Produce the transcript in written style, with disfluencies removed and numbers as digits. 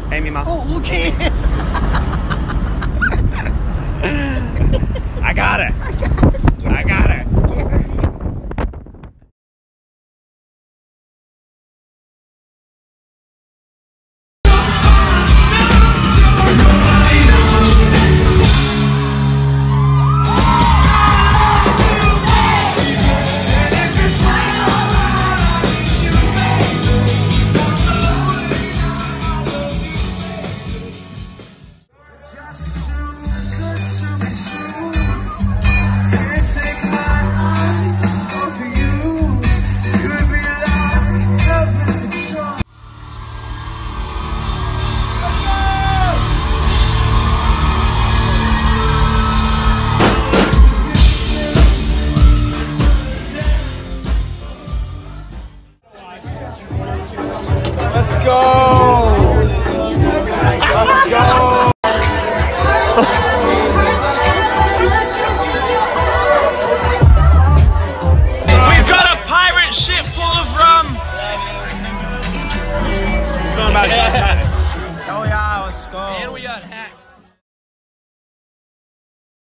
Pay me, Ma. Oh, who cares? I got it. I got it. Let's go! Let's go! We've got a pirate ship full of rum! It's not about Titanic. Oh yeah, let's go. And we got hacked.